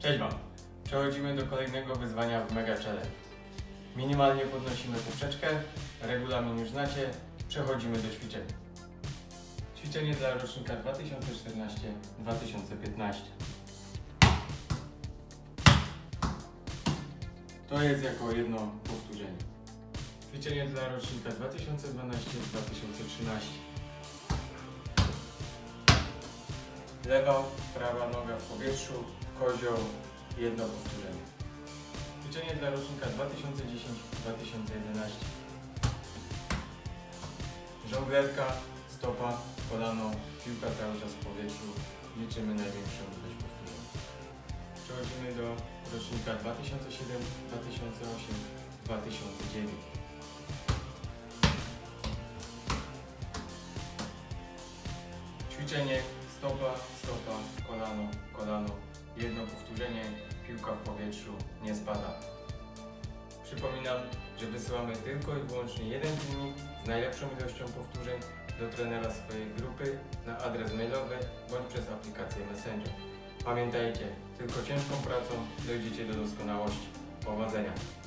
Cześć Wam! Przechodzimy do kolejnego wyzwania w Mega Challenge. Minimalnie podnosimy poprzeczkę, regulamin już znacie, przechodzimy do ćwiczenia. Ćwiczenie dla rocznika 2014-2015. To jest jako jedno powtórzenie. Ćwiczenie dla rocznika 2012-2013. Lewa, prawa noga w powietrzu, kozioł, jedno powtórzenie. Ćwiczenie dla rocznika 2010-2011. Żonglerka, stopa, kolano, piłka cały czas w powietrzu. Liczymy największą ilość powtórzeń. Przechodzimy do rocznika 2007, 2008, 2009. Ćwiczenie stopa, stopa, kolano, kolano, jedno powtórzenie, piłka w powietrzu, nie spada. Przypominam, że wysyłamy tylko i wyłącznie jeden filmik z najlepszą ilością powtórzeń do trenera swojej grupy na adres mailowy bądź przez aplikację Messenger. Pamiętajcie, tylko ciężką pracą dojdziecie do doskonałości. Powodzenia!